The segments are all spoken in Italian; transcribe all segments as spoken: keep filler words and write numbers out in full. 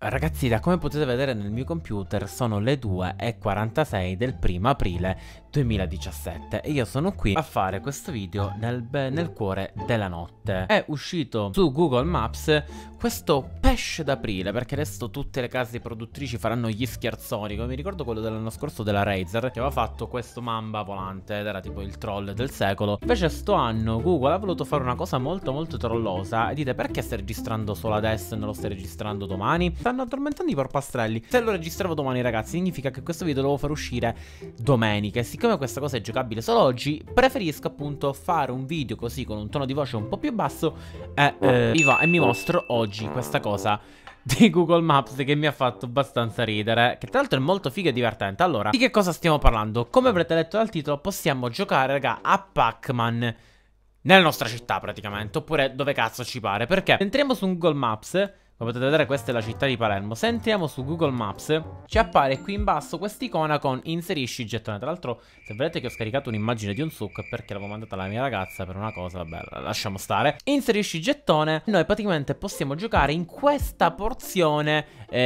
Ragazzi, da come potete vedere nel mio computer sono le due e quarantasei del primo aprile duemiladiciassette e io sono qui a fare questo video nel, nel cuore della notte. È uscito su Google Maps questo pesce d'aprile, perché adesso tutte le case produttrici faranno gli scherzoni, come mi ricordo quello dell'anno scorso della Razer, che aveva fatto questo mamba volante ed era tipo il troll del secolo. Invece sto anno Google ha voluto fare una cosa molto molto trollosa e dite: perché stai registrando solo adesso e non lo stai registrando domani? Stanno addormentando i porpastrelli. Se lo registravo domani, ragazzi, significa che questo video lo devo far uscire domenica, e siccome questa cosa è giocabile solo oggi, preferisco appunto fare un video così con un tono di voce un po' più basso e eh, vi va e mi mostro oggi questa cosa di Google Maps che mi ha fatto abbastanza ridere, che tra l'altro è molto figa e divertente. Allora, di che cosa stiamo parlando? Come avrete letto dal titolo, possiamo giocare, raga, a Pac-Man nella nostra città praticamente, oppure dove cazzo ci pare, perché entriamo su Google Maps. Come potete vedere, questa è la città di Palermo. Se entriamo su Google Maps ci appare qui in basso quest'icona con inserisci gettone. Tra l'altro, se vedete che ho scaricato un'immagine di un succo è perché l'avevo mandata alla mia ragazza per una cosa, vabbè, lasciamo stare. Inserisci gettone. Noi praticamente possiamo giocare in questa porzione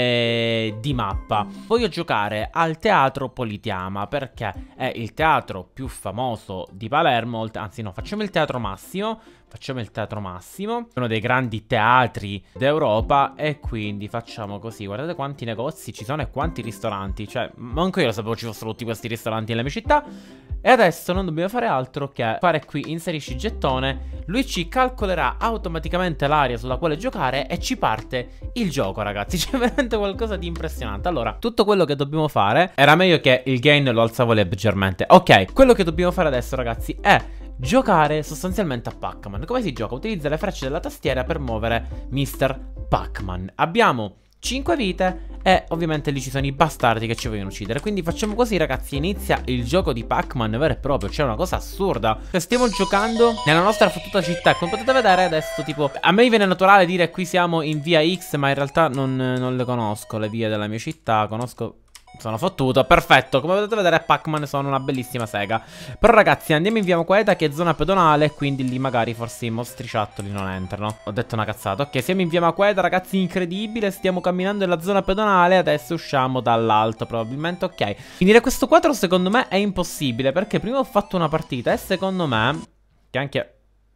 eh, di mappa. Voglio giocare al Teatro Politeama perché è il teatro più famoso di Palermo. Anzi no, facciamo il Teatro Massimo. Facciamo il Teatro Massimo, uno dei grandi teatri d'Europa, e quindi facciamo così. Guardate quanti negozi ci sono e quanti ristoranti. Cioè, manco io lo sapevo ci fossero tutti questi ristoranti nella mia città. E adesso non dobbiamo fare altro che fare qui inserisci gettone. Lui ci calcolerà automaticamente l'area sulla quale giocare e ci parte il gioco, ragazzi. C'è veramente qualcosa di impressionante. Allora, tutto quello che dobbiamo fare, era meglio che il gain lo alzavo leggermente. Ok, quello che dobbiamo fare adesso, ragazzi, è giocare sostanzialmente a Pac-Man. Come si gioca? Utilizza le frecce della tastiera per muovere mister Pac-Man. Abbiamo cinque vite e ovviamente lì ci sono i bastardi che ci vogliono uccidere. Quindi facciamo così, ragazzi, inizia il gioco di Pac-Man vero e proprio. C'è una cosa assurda. Stiamo giocando nella nostra fottuta città e come potete vedere adesso, tipo, a me viene naturale dire qui siamo in via X, ma in realtà non, non le conosco le vie della mia città. Conosco... Sono fottuto, perfetto. Come potete vedere, Pac-Man sono una bellissima sega. Però, ragazzi, andiamo in via Maqueda, che è zona pedonale, quindi lì magari forse i mostriciattoli non entrano. Ho detto una cazzata. Ok, siamo in via Maqueda, ragazzi, incredibile. Stiamo camminando nella zona pedonale. Adesso usciamo dall'alto, probabilmente. Ok, finire questo quadro secondo me è impossibile, perché prima ho fatto una partita e secondo me, che anche...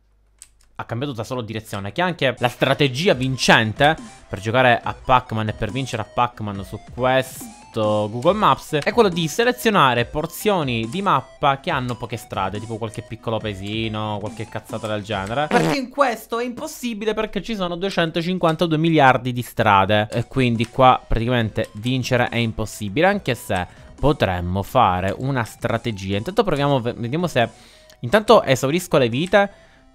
ha cambiato da solo direzione, che anche la strategia vincente per giocare a Pac-Man e per vincere a Pac-Man su questo Google Maps è quello di selezionare porzioni di mappa che hanno poche strade, tipo qualche piccolo paesino, qualche cazzata del genere. Perché in questo è impossibile, perché ci sono duecentocinquantadue miliardi di strade e quindi qua praticamente vincere è impossibile, anche se potremmo fare una strategia. Intanto proviamo, vediamo se... Intanto esaurisco le vite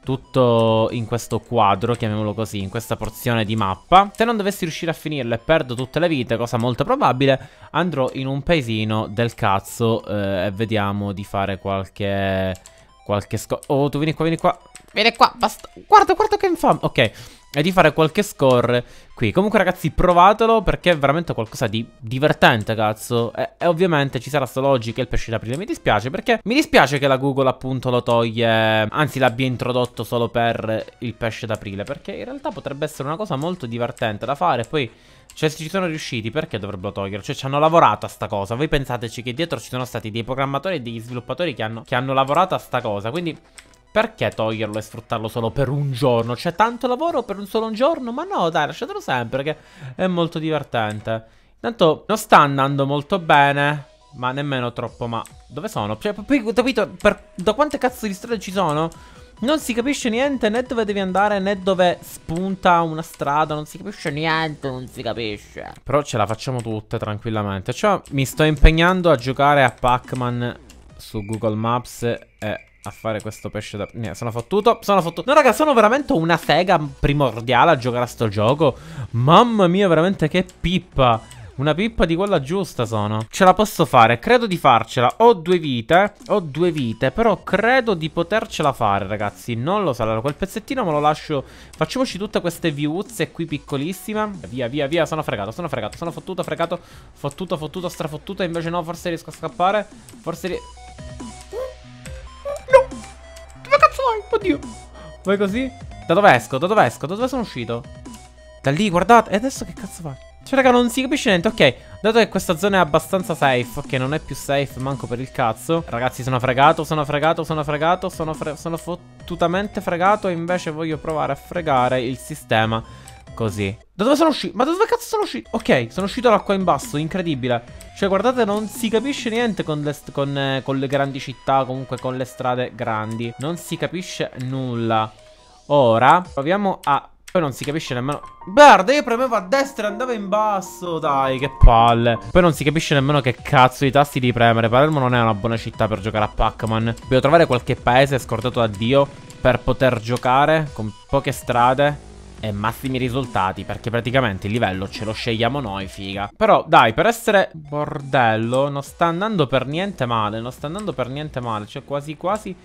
tutto in questo quadro, chiamiamolo così, in questa porzione di mappa. Se non dovessi riuscire a finirlo e perdo tutte le vite, cosa molto probabile, andrò in un paesino del cazzo eh, e vediamo di fare qualche... Qualche score. Oh, tu vieni qua, vieni qua. Vieni qua, basta. Guarda, guarda che infame. Ok, e di fare qualche score qui. Comunque, ragazzi, provatelo, perché è veramente qualcosa di divertente, cazzo. E, e ovviamente ci sarà solo oggi che è il pesce d'aprile. Mi dispiace, perché mi dispiace che la Google appunto lo toglie, anzi l'abbia introdotto solo per il pesce d'aprile, perché in realtà potrebbe essere una cosa molto divertente da fare. Poi, cioè, se ci sono riusciti, perché dovrebbero toglierlo? Cioè, ci hanno lavorato a sta cosa. Voi pensateci che dietro ci sono stati dei programmatori e degli sviluppatori che hanno, che hanno lavorato a sta cosa. Quindi... perché toglierlo e sfruttarlo solo per un giorno? C'è tanto lavoro per un solo giorno? Ma no, dai, lasciatelo sempre, che è molto divertente. Intanto non sta andando molto bene, ma nemmeno troppo, ma... dove sono? Cioè, poi, capito, per... da quante cazzo di strade ci sono? Non si capisce niente, né dove devi andare, né dove spunta una strada. Non si capisce niente, non si capisce. Però ce la facciamo tutte tranquillamente. Cioè, mi sto impegnando a giocare a Pac-Man su Google Maps e... a fare questo pesce da... Niente, sono fottuto, sono fottuto. No, raga, sono veramente una sega primordiale a giocare a sto gioco. Mamma mia, veramente che pippa. Una pippa di quella giusta sono. Ce la posso fare, credo di farcela. Ho due vite, ho due vite, però credo di potercela fare, ragazzi. Non lo so, allora quel pezzettino me lo lascio. Facciamoci tutte queste viuzze qui piccolissime. Via, via, via, sono fregato, sono fregato, sono fottuto, fregato. Fottuto, fottuto, strafottuto. Invece no, forse riesco a scappare. Forse riesco... Oddio. Vai così? Da dove esco? Da dove esco? Da dove sono uscito? Da lì, guardate. E adesso che cazzo fa? Cioè raga non si capisce niente. Ok, dato che questa zona è abbastanza safe. Ok, non è più safe manco per il cazzo. Ragazzi sono fregato, sono fregato, sono fregato. Sono, fre sono fottutamente fregato. E invece voglio provare a fregare il sistema così. Da dove sono uscito? Ma da dove cazzo sono uscito? Ok, sono uscito da qua in basso, incredibile. Cioè guardate non si capisce niente con le, con, eh, con le grandi città. Comunque con le strade grandi. Non si capisce nulla. Ora proviamo a... Poi non si capisce nemmeno... Guarda, io premevo a destra e andavo in basso. Dai, che palle. Poi non si capisce nemmeno che cazzo di tasti di premere. Palermo non è una buona città per giocare a Pac-Man. Dobbiamo trovare qualche paese scordato da Dio per poter giocare con poche strade e massimi risultati. Perché praticamente il livello ce lo scegliamo noi, figa. Però, dai, per essere bordello non sta andando per niente male. Non sta andando per niente male. Cioè, quasi quasi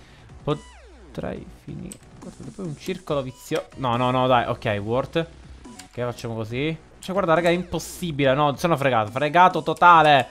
potrei finire... Guardate, poi un circolo vizioso. No, no, no, dai, ok, Word. Ok, facciamo così. Cioè, guarda, raga, è impossibile. No, sono fregato, fregato totale.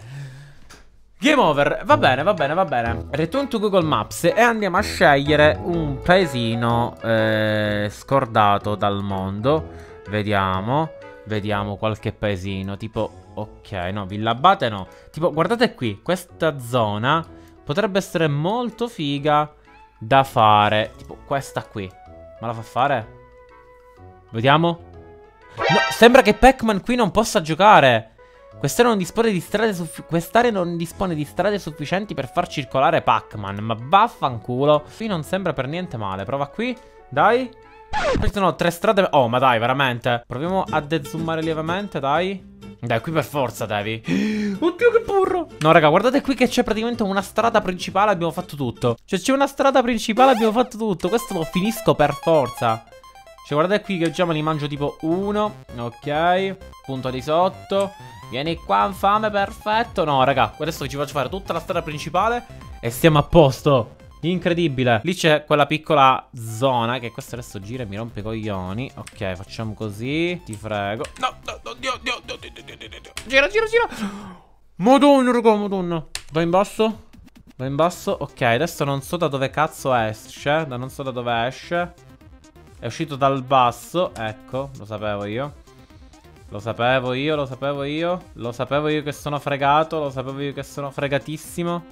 Game over. Va bene, va bene, va bene. Return to Google Maps e andiamo a scegliere un paesino eh, scordato dal mondo. Vediamo. Vediamo qualche paesino. Tipo, ok, no, Villa Abate no. Tipo, guardate qui, questa zona potrebbe essere molto figa da fare. Tipo questa qui. Ma la fa fare? Vediamo. No, sembra che Pac-Man qui non possa giocare. Quest'area non dispone di strade Quest'area non dispone di strade sufficienti per far circolare Pac-Man. Ma vaffanculo. Qui non sembra per niente male. Prova qui. Dai. Queste sono tre strade. Oh ma dai veramente. Proviamo a dezoomare lievemente. Dai. Dai, qui per forza devi. Oddio che burro. No raga, guardate qui che c'è praticamente una strada principale. Abbiamo fatto tutto. Cioè c'è una strada principale, abbiamo fatto tutto. Questo lo finisco per forza. Cioè guardate qui che già me li mangio tipo uno. Ok. Punto di sotto. Vieni qua infame, perfetto. No raga, adesso ci faccio fare tutta la strada principale e stiamo a posto. Incredibile. Lì c'è quella piccola zona che questo adesso gira e mi rompe i coglioni. Ok, facciamo così. Ti frego. No, no, no, Dio, Dio, Dio, Dio, Dio, Dio, Dio. Gira, gira, gira. Madonna, raga, madonna. Va in basso. Va in basso. Ok, adesso non so da dove cazzo esce. Da non so da dove esce. È uscito dal basso. Ecco, lo sapevo io. Lo sapevo io, lo sapevo io. Lo sapevo io che sono fregato. Lo sapevo io che sono fregatissimo.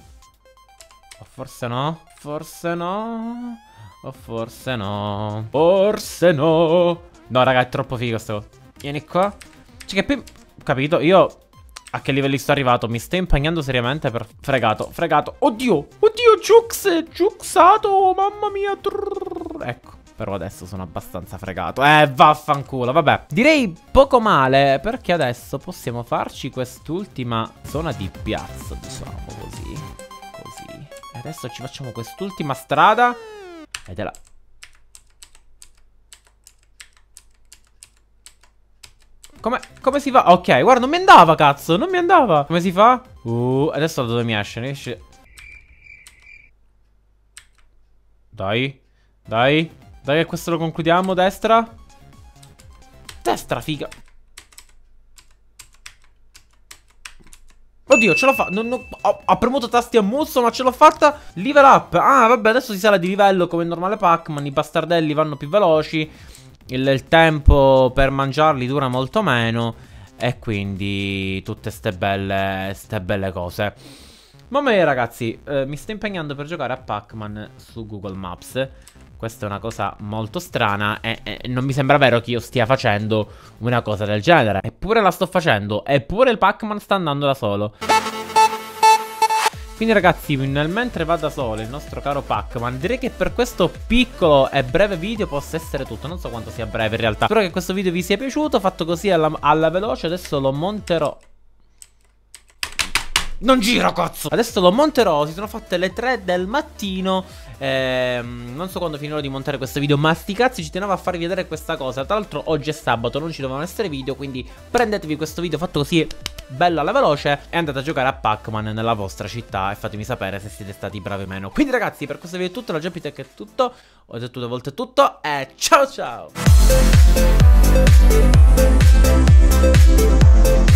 O forse no. Forse no. O forse no. Forse no. No raga, è troppo figo sto. Vieni qua. Cioè che poi... Capito? Io... A che livelli sto arrivato? Mi sto impegnando seriamente per... Fregato, fregato. Oddio. Oddio, Jux. Juxato. Mamma mia. Trrr. Ecco. Però adesso sono abbastanza fregato. Eh, vaffanculo. Vabbè. Direi poco male. Perché adesso possiamo farci quest'ultima zona di piazza. Diciamo così. Così. E adesso ci facciamo quest'ultima strada. Ed è la... Come, come si fa? Ok, guarda, non mi andava, cazzo. Non mi andava. Come si fa? Uh, adesso da dove mi esce? Mi esce... Dai. Dai. Dai che questo lo concludiamo. Destra. Destra, figa. Oddio, ce l'ho fatta. Non, non, ho, ho premuto tasti a musso, ma ce l'ho fatta. Level up. Ah, vabbè, adesso si sale di livello come il normale Pac-Man. I bastardelli vanno più veloci. Il, il tempo per mangiarli dura molto meno. E quindi tutte ste belle, ste belle cose. Mamma mia ragazzi, eh, mi sto impegnando per giocare a Pac-Man su Google Maps. Questa è una cosa molto strana e, e non mi sembra vero che io stia facendo una cosa del genere. Eppure la sto facendo, eppure il Pac-Man sta andando da solo. Quindi ragazzi, nel mentre va da solo il nostro caro Pac-Man, direi che per questo piccolo e breve video possa essere tutto. Non so quanto sia breve in realtà. Spero che questo video vi sia piaciuto, fatto così alla, alla veloce. Adesso lo monterò. Non gira, cazzo! Adesso lo monterò, si sono fatte le tre del mattino. ehm, Non so quando finirò di montare questo video, ma sti cazzi, ci tenevo a farvi vedere questa cosa. Tra l'altro oggi è sabato, non ci dovevano essere video, quindi prendetevi questo video fatto così bello alla veloce e andate a giocare a Pac-Man nella vostra città e fatemi sapere se siete stati bravi o meno. Quindi ragazzi, per questo video è tutto, la Jumpy Tech è tutto. Ho detto due volte tutto e ciao ciao!